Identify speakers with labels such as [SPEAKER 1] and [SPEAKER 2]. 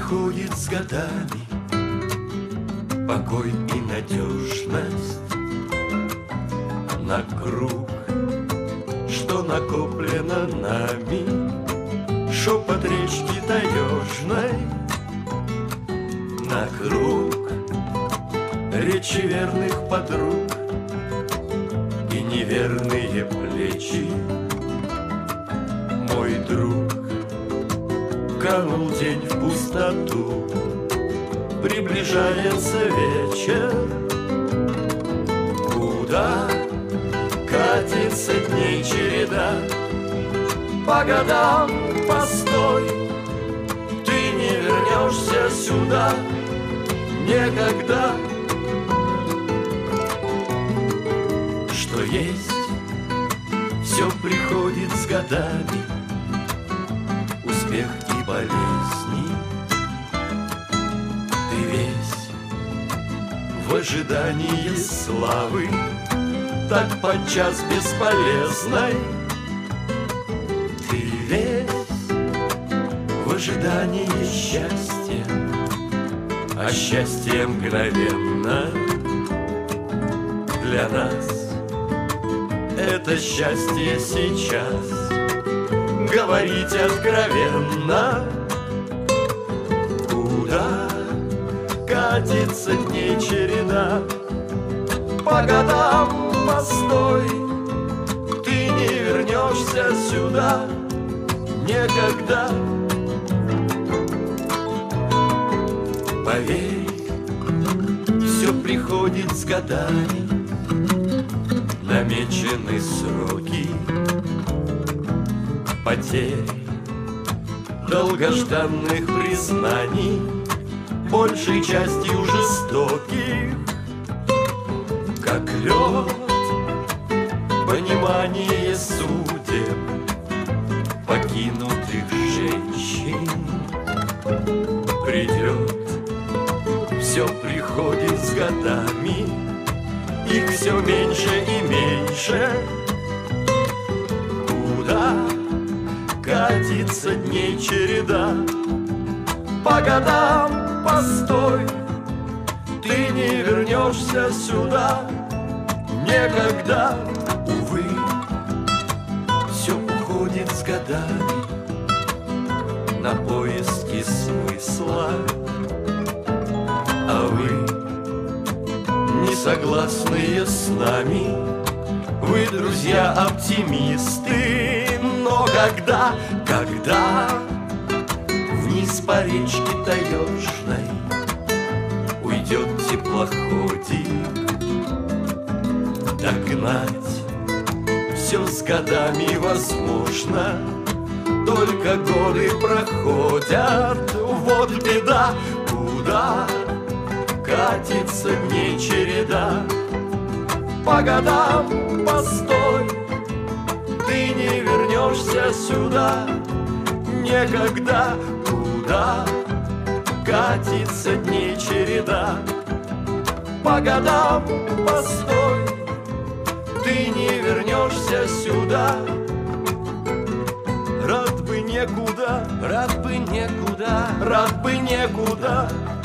[SPEAKER 1] приходит с годами покой и надежность на круг, что накоплено нами, шепот речки таежной на круг, речи верных подруг и неверные плечи. Мой друг, канул день в пустоту, приближается вечер. Куда катится дней череда? По годам постой, ты не вернешься сюда никогда. Что есть, все приходит с годами, успех и болезни. Ты весь в ожидании славы, так подчас бесполезной. Ты весь в ожидании счастья, а счастье мгновенно. Для нас это счастье сейчас говорить откровенно. Куда катится дней череда? По годам постой, ты не вернешься сюда никогда. Поверь, все приходит с годами, намечены сроки потерь, долгожданных признаний, большей частью жестоких, как лед, понимание судеб покинутых женщин. Придет, все приходит с годами, их все меньше и меньше. Куда катится дней череда? По годам постой, ты не вернешься сюда никогда. Увы, все уходит с годами на поиски смысла, а вы не согласные с нами, вы, друзья, оптимисты. Но когда вниз по речке таежной уйдет теплоходик, догнать все с годами возможно, только годы проходят. Вот беда, куда катится дней череда? По годам постой, ты не вернешься сюда никогда. Куда катится дней череда? По годам постой, ты не вернешься сюда. Рад бы некуда, рад бы некуда, рад бы некуда.